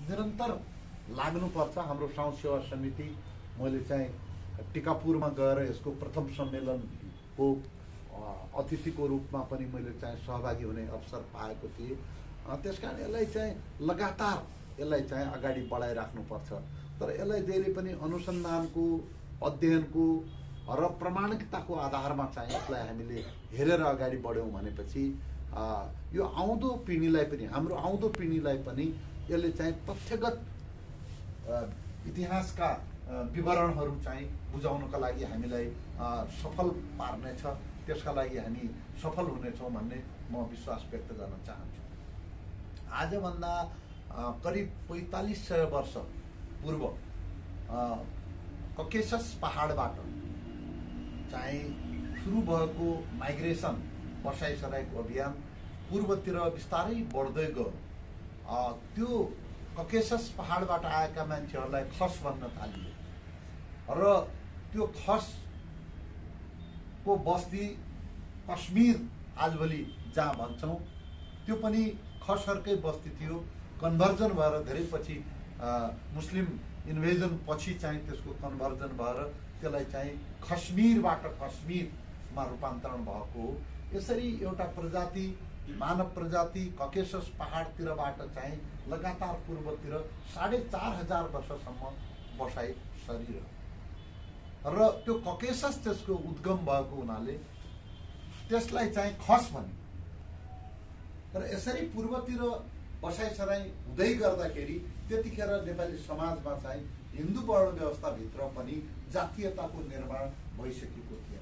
निरन्तर लाग्नुपर्छ। हाम्रो साउँ सेवा समिति मैले चाहिँ टिकापुरमा गएर यसको प्रथम सम्मेलनको अतिथिको रूपमा पनि मैले चाहिँ सहभागी हुने अवसर पाएको थिएँ। त्यसकारण यसलाई चाहिँ लगातार यसलाई चाहिँ अगाडि बढाइराख्नुपर्छ। तर यसलाई जहिले पनि अनुसन्धानको, अध्ययनको र प्रामाणिकताको आधारमा चाहिँ यसलाई हामीले हेरेर अगाडि बढ्यौँ भनेपछि यो आउँदो पिँढीलाई पनि, हाम्रो आउँदो पिँढीलाई पनि यसले चाहिँ तथ्यगत इतिहासका विवरणहरू चाहिँ बुझाउनका लागि हामीलाई सफल पार्नेछ। त्यसका लागि हामी सफल हुनेछौँ भन्ने म विश्वास व्यक्त गर्न चाहन्छु। आजभन्दा करिब 4500 वर्ष पूर्व ककेसस पहाडबाट चाहिँ सुरु भएको माइग्रेसन, बसाइसराईको अभियान पूर्वतिर बिस्तारै बढ्दै गयो। त्यो ककेसस पहाडबाट आएका मान्छेहरूलाई खस भन्न थालियो र त्यो खसको बस्ती कश्मीर आजभोलि जहाँ भन्छौँ त्यो पनि खसहरूकै बस्ती थियो। कन्भर्जन भएर धेरै पछि मुस्लिम इन्भेजन पछि चाहिँ त्यसको कन्भर्जन भएर त्यसलाई चाहिँ कश्मीरबाट कश्मीरमा रूपान्तरण भएको हो। यसरी एउटा प्रजाति, मानव प्रजाति ककेसस पहाडतिरबाट चाहिँ लगातार पूर्वतिर 4500 वर्षसम्म बसाइ सरिरह्यो र त्यो ककेसस त्यसको उद्गम भएको हुनाले त्यसलाई चाहिँ खस भन्यो। तर यसरी पूर्वतिर बसाइसराई हुँदै गर्दाखेरि त्यतिखेर नेपाली समाजमा चाहिँ हिन्दू वर्ण व्यवस्थाभित्र पनि जातीयताको निर्माण भइसकेको थिएन।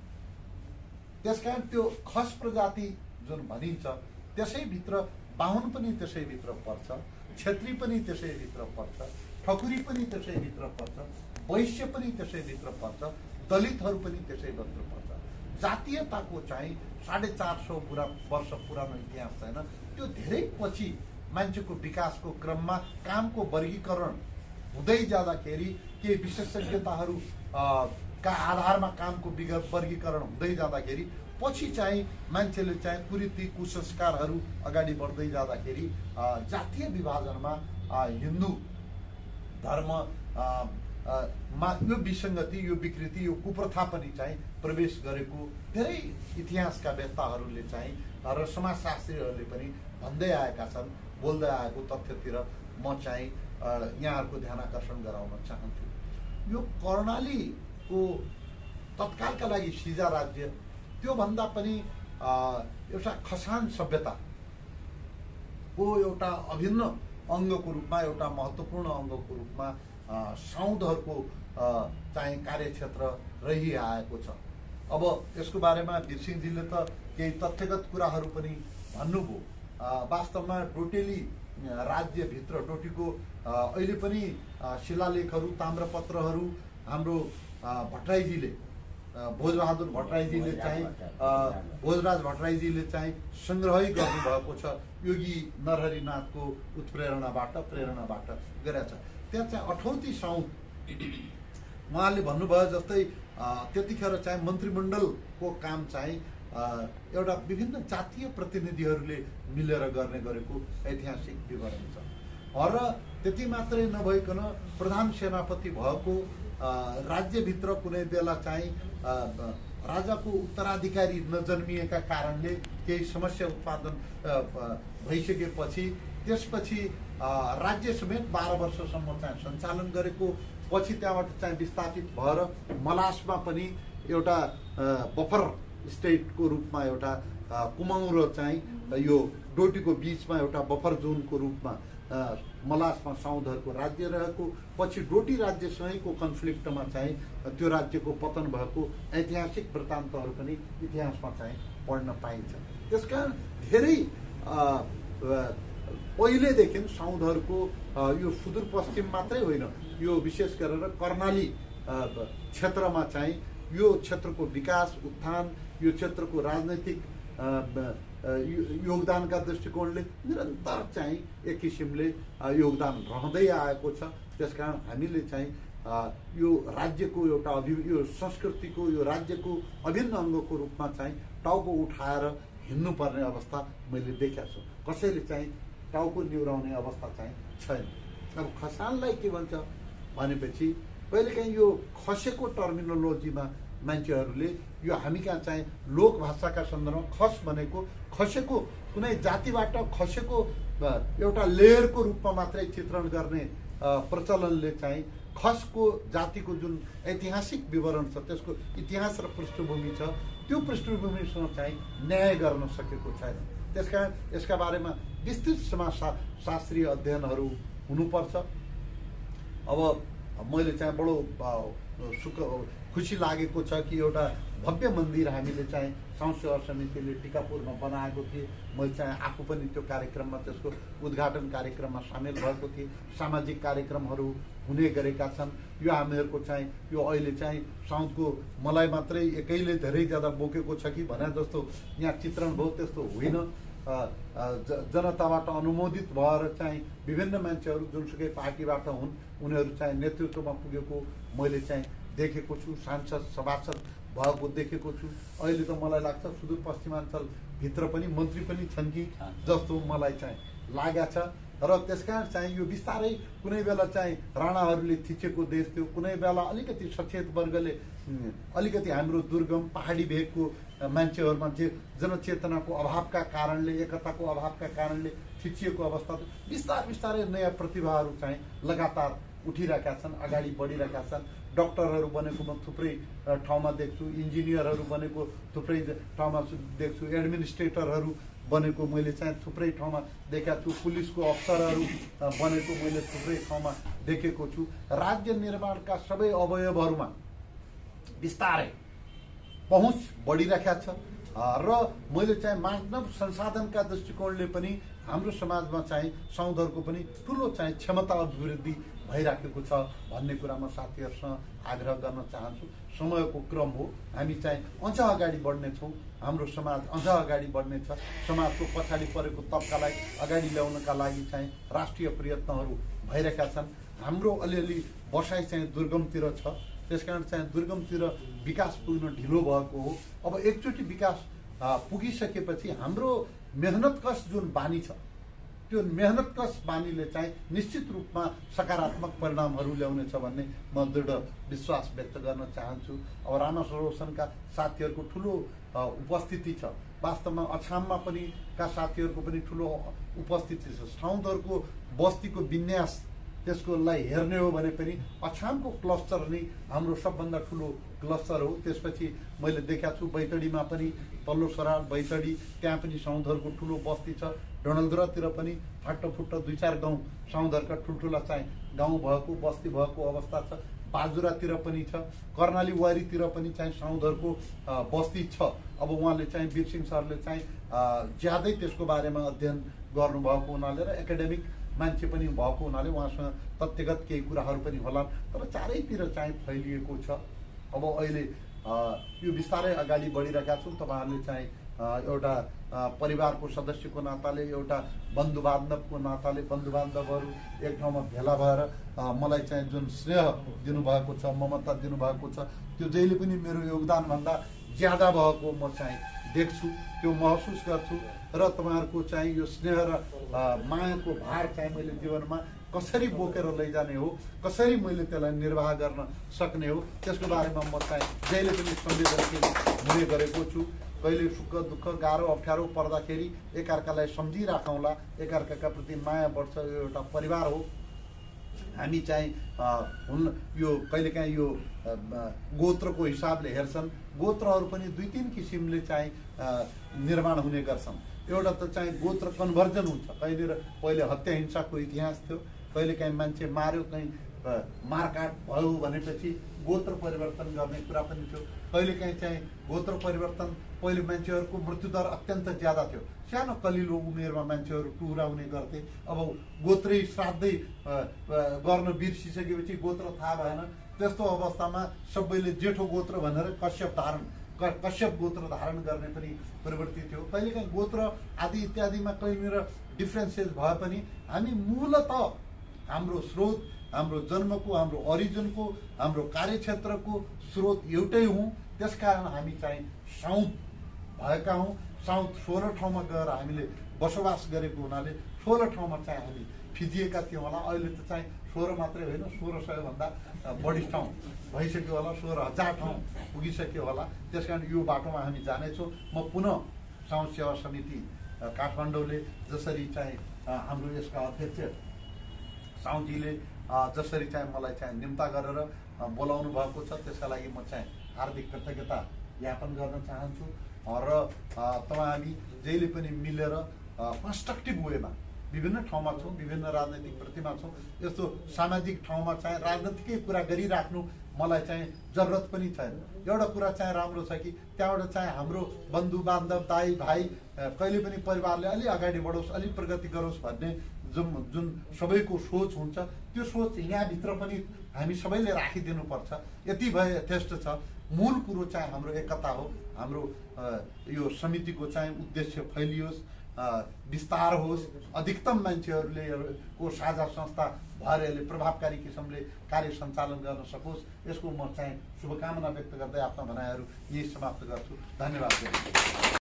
त्यसकारण त्यो खस प्रजाति जुन भनिन्छ त्यसैभित्र बाहुन पनि त्यसैभित्र पर्छ, क्षेत्री पनि त्यसैभित्र पर्छ, ठकुरी पनि त्यसैभित्र पर्छ, वैश्य पनि त्यसैभित्र पर्छ, दलितहरू पनि त्यसैभित्र पर्छ। जातीयताको चाहिँ 450 वर्ष पुरानो इतिहास छैन। त्यो धेरै पछि मान्छेको विकासको क्रममा कामको वर्गीकरण हुँदै जाँदाखेरि केही विशेषज्ञताहरू का आधारमा कामको वर्गीकरण हुँदै जाँदाखेरि पछि चाहिँ मान्छेले चाहिँ कुरीति कुसंस्कारहरू अगाडि बढ्दै जाँदाखेरि जातीय विभाजनमा हिन्दू धर्म मा यो विसङ्गति, यो विकृति, यो कुप्रथा पनि चाहिँ प्रवेश गरेको धेरै इतिहासका वेत्ताहरूले चाहिँ र समाजशास्त्रीहरूले पनि भन्दै आएका छन्। बोल्दै आएको तथ्यतिर म चाहिँ यहाँहरूको ध्यान आकर्षण गराउन चाहन्छु। यो कर्णालीको तत्कालका लागि सिजा राज्य त्योभन्दा पनि एउटा खसान सभ्यताको एउटा अभिन्न अङ्गको रूपमा, एउटा महत्त्वपूर्ण अङ्गको रूपमा साउदहरूको चाहिँ कार्यक्षेत्र रहिआएको छ। अब यसको बारेमा वीरसिंहजीले त केही तथ्यगत कुराहरू पनि भन्नुभयो। वास्तवमा डोटेली राज्यभित्र डोटीको अहिले पनि शिलालेखहरू, ताम्रपत्रहरू हाम्रो भट्टराईजीले, भोजबहादुर भट्टराईजीले चाहिँ भोजराज भट्टराईजीले चाहिँ सङ्ग्रहै गर्नुभएको छ। योगी नरहरिनाथको उत्प्रेरणाबाट प्रेरणाबाट गरेका छ। त्यहाँ चाहिँ 28 साउन उहाँले भन्नुभयो जस्तै त्यतिखेर चाहिँ मन्त्रीमण्डलको काम चाहिँ एउटा विभिन्न जातीय प्रतिनिधिहरूले मिलेर गर्ने गरेको ऐतिहासिक विवरण छ। र त्यति मात्रै नभइकन प्रधान सेनापति भएको राज्यभित्र कुनै बेला चाहिँ राजाको उत्तराधिकारी नजन्मिएका कारणले केही समस्या उत्पादन भइसकेपछि त्यसपछि राज्य समेत 12 वर्षसम्म चाहिँ सञ्चालन गरेको पछि त्यहाँबाट चाहिँ विस्थापित भएर मलासमा पनि एउटा बफर स्टेटको रूपमा एउटा कुमाउँ र चाहिँ यो डोटीको बिचमा एउटा बफर जोनको रूपमा मलासमा साउदहरूको राज्य रहेको, पछि डोटी राज्यसँगैको कन्फ्लिक्टमा चाहिँ त्यो राज्यको पतन भएको ऐतिहासिक वृत्तान्तहरू पनि इतिहासमा चाहिँ पढ्न पाइन्छ। त्यसकारण धेरै पहिलेदेखि साउदहरूको यो सुदूरपश्चिम मात्रै होइन, यो विशेष गरेर कर्णाली क्षेत्रमा चाहिँ यो क्षेत्रको विकास, उत्थान, यो क्षेत्रको राजनैतिक योगदानका दृष्टिकोणले निरन्तर चाहिँ एक किसिमले योगदान रहँदै आएको छ। त्यसकारण हामीले चाहिँ यो राज्यको एउटा यो संस्कृतिको, यो राज्यको अभिन्न अङ्गको रूपमा चाहिँ टाउको उठाएर हिँड्नुपर्ने अवस्था मैले देखेको छु। कसैले चाहिँ टाउको निहुराउने अवस्था चाहिँ छैन। अब खसानलाई के भन्छ भनेपछि कहिलेकाहीँ यो खसेको टर्मिनोलोजीमा मान्छेहरूले यो हामी कहाँ चाहिँ लोक भाषाका सन्दर्भमा खस भनेको खसेको कुनै जातिबाट खसेको एउटा लेयरको रूपमा मात्रै चित्रण गर्ने प्रचलनले चाहिँ खसको जातिको जुन ऐतिहासिक विवरण छ त्यसको इतिहास र पृष्ठभूमि छ त्यो पृष्ठभूमिसँग चाहिँ न्याय गर्न सकेको छैन। त्यसकारण यसका बारेमा विस्तृत समाजशास्त्रीय अध्ययनहरू हुनुपर्छ। अब मैले चाहिँ बडो खुसी लागेको छ कि एउटा भव्य मन्दिर हामीले चाहिँ साउथ सेवा समितिले टिकापुरमा बनाएको थिएँ। मैले चाहिँ आफू पनि त्यो कार्यक्रममा त्यसको उद्घाटन कार्यक्रममा सामेल भएको थिएँ। सामाजिक कार्यक्रमहरू हुने गरेका छन्। यो हामीहरूको चाहिँ यो अहिले चाहिँ साउथको मलाई मात्रै एकैले धेरै ज्यादा बोकेको छ कि भने जस्तो यहाँ चित्रण भयो त्यस्तो होइन। जनताबाट अनुमोदित भएर चाहिँ विभिन्न मान्छेहरू जुनसुकै पार्टीबाट हुन् उनीहरू चाहिँ नेतृत्वमा पुगेको मैले चाहिँ देखेको छु। सांसद सभासद भएको देखेको छु। अहिले त मलाई लाग्छ सुदूरपश्चिमाञ्चल भित्र पनि मन्त्री पनि छन् कि जस्तो मलाई चाहिँ लागेको छ। र त्यसकारण चाहिँ यो बिस्तारै कुनै बेला चाहिँ राणाहरूले थिचेको देश थियो, कुनै बेला अलिकति सचेत वर्गले अलिकति हाम्रो दुर्गम पहाडी भेगको मान्छेहरूमा जनचेतनाको अभावका कारणले एकताको अभावका कारणले थिचिएको अवस्था थियो। बिस्तारै नयाँ प्रतिभाहरू चाहिँ लगातार उठिरहेका छन्, अगाडि बढिरहेका छन्। डक्टरहरू बनेको म थुप्रै ठाउँमा देख्छु, इन्जिनियरहरू बनेको थुप्रै ठाउँमा देख्छु, एडमिनिस्ट्रेटरहरू बनेको मैले चाहिँ थुप्रै ठाउँमा देखेको छु, पुलिसको अफसरहरू बनेको मैले थुप्रै ठाउँमा देखेको छु। राज्य निर्माणका सबै अवयवहरूमा बिस्तारै पहुँच बढिरहेका छ र मैले चाहिँ मानव संसाधनका दृष्टिकोणले पनि हाम्रो समाजमा चाहिँ साउदहरूको पनि ठुलो चाहिँ क्षमता अभिवृद्धि भइराखेको छ भन्ने कुरा म साथीहरूसँग आग्रह गर्न चाहन्छु। समयको क्रम हो, हामी चाहिँ अझ अगाडि बढ्नेछौँ, हाम्रो समाज अझ अगाडि बढ्नेछ। समाजको पछाडि परेको तबकालाई अगाडि ल्याउनका लागि चाहिँ राष्ट्रिय प्रयत्नहरू भइरहेका छन्। हाम्रो अलिअलि बसाइ चाहिँ दुर्गमतिर छ, त्यसकारण चाहिँ दुर्गमतिर विकास पुग्न ढिलो भएको हो। अब एकचोटि विकास पुगिसकेपछि हाम्रो मेहनतकश जुन बानी छ त्यो मेहनतकश बानीले चाहिँ निश्चित रूपमा सकारात्मक परिणामहरू ल्याउनेछ भन्ने म दृढ विश्वास व्यक्त गर्न चाहन्छु। अब राणा सरोसनका साथीहरूको ठुलो उपस्थिति छ, वास्तवमा अछाममा पनि का साथीहरूको पनि ठुलो उपस्थिति छ। साउदहरूको बस्तीको विन्यास त्यसकोलाई हेर्ने हो भने पनि अछामको क्लस्टर नै हाम्रो सबभन्दा ठुलो क्लस्टर हो। त्यसपछि मैले देखाएको छु बैतडीमा पनि तल्लो सराल बैतडी त्यहाँ पनि साउदहरूको ठुलो बस्ती छ। डणलधुरातिर पनि फाटोफुट्टो 2-4 गाउँ साउदहरूका ठुल्ठुला चाहिँ गाउँ भएको बस्ती भएको अवस्था छ। बाजुरातिर पनि छ, कर्णाली वारीतिर पनि चाहिँ साउदहरूको बस्ती छ। अब उहाँले चाहिँ वीरसिंह सरले चाहिँ ज्यादै त्यसको बारेमा अध्ययन गर्नुभएको हुनाले र एकाडेमिक मान्छे पनि भएको हुनाले उहाँसँग तथ्यगत केही कुराहरू पनि होला, तर चारैतिर चाहिँ फैलिएको छ। अब अहिले यो बिस्तारै अगाडि बढिरहेका छौँ। तपाईँहरूले चाहिँ एउटा परिवारको सदस्यको नाताले, एउटा बन्धु बान्धवको नाताले बन्धु बान्धवहरू एक ठाउँमा भेला भएर मलाई चाहिँ जुन स्नेह दिनुभएको छ, ममता दिनुभएको छ, त्यो जहिले पनि मेरो योगदानभन्दा ज्यादा भएको म चाहिँ देख्छु, त्यो महसुस गर्छु। र तपाईँहरूको चाहिँ यो स्नेह र मायाको भार चाहिँ मैले जीवनमा कसरी बोकेर लैजाने हो, कसरी मैले त्यसलाई निर्वाह गर्न सक्ने हो, त्यसको बारेमा म चाहिँ जहिले पनि संवेदनशील हुने गरेको छु। कहिले सुख दुःख गाह्रो अप्ठ्यारो पर्दाखेरि एकअर्कालाई सम्झिराखौँला, एकअर्काका प्रति माया बढ्छ। यो एउटा परिवार हो। हामी चाहिँ यो कहिलेकाहीँ यो गोत्रको हिसाबले हेर्छन्, गोत्रहरू पनि 2-3 किसिमले चाहिँ निर्माण हुने गर्छन्। एउटा त चाहिँ गोत्र कन्भर्जन हुन्छ, पहिले हत्या हिंसाको इतिहास थियो, कहिलेकाहीँ मान्छे मार्यो, कहीँ मारकाट भयो भनेपछि गोत्र परिवर्तन गर्ने कुरा पनि थियो। कहिलेकाहीँ चाहिँ गोत्र परिवर्तन पहिले मान्छेहरूको मृत्युदर अत्यन्त ज्यादा थियो, सानो कलिलो उमेरमा मान्छेहरू टुहुराउने गर्थे। अब गोत्रै श्राद्धै गर्न बिर्सिसकेपछि गोत्र थाहा भएन, त्यस्तो अवस्थामा सबैले जेठो गोत्र भनेर कश्यप गोत्र धारण गर्ने पनि प्रवृत्ति थियो। कहिलेकाहीँ गोत्र आदि इत्यादिमा कहीँनिर डिफ्रेन्सेस भए पनि हामी मूलतः हाम्रो स्रोत, हाम्रो जन्मको, हाम्रो ओरिजिनको, हाम्रो कार्यक्षेत्रको स्रोत एउटै हौँ। त्यसकारण हामी चाहिँ साउथ भएका हौँ। साउथ 16 ठाउँमा गएर हामीले बसोबास गरेको हुनाले 16 ठाउँमा चाहिँ हामी फिजिएका थियौँ होला। अहिले त चाहिँ 16 मात्रै होइन, 1600 भन्दा बढी ठाउँ भइसक्यो होला, 16,000 ठाउँ पुगिसक्यो होला। त्यसकारण यो बाटोमा हामी जानेछौँ। म पुनः साउथ सेवा समिति काठमाडौँले जसरी चाहिँ हाम्रो यसका अध्यक्ष साउजीले जसरी चाहिँ मलाई चाहिँ निम्ता गरेर बोलाउनु भएको छ, त्यसका लागि म चाहिँ हार्दिक कृतज्ञता ज्ञापन गर्न चाहन्छु। र हामी जहिले पनि मिलेर कन्स्ट्रक्टिभ वेमा विभिन्न ठाउँमा छौँ, विभिन्न राजनैतिक प्रतिमा छौँ। यस्तो सामाजिक ठाउँमा चाहिँ राजनीतिकै कुरा गरिराख्नु मलाई चाहिँ जरुरत पनि छैन। एउटा कुरा चाहिँ राम्रो छ कि त्यहाँबाट चाहिँ हाम्रो बन्धु बान्धव दाइ भाइ कहिले पनि परिवारले अलि अगाडि बढोस्, अलि प्रगति गरोस् भन्ने जुन सबैको सोच हुन्छ, त्यो सोच यहाँभित्र पनि हामी सबैले राखिदिनुपर्छ। यति भए यथेष्ट छ। मूल कुरो चाहिँ हाम्रो एकता हो। हाम्रो यो समितिको चाहिँ उद्देश्य फैलियोस्, विस्तार होस्, अधिकतम मान्छेहरूले को साझा संस्था भएर यसले प्रभावकारी किसिमले कार्य सञ्चालन गर्न सकोस्, यसको म चाहिँ शुभकामना व्यक्त गर्दै आफ्ना भनाइहरू यही समाप्त गर्छु। धन्यवाद।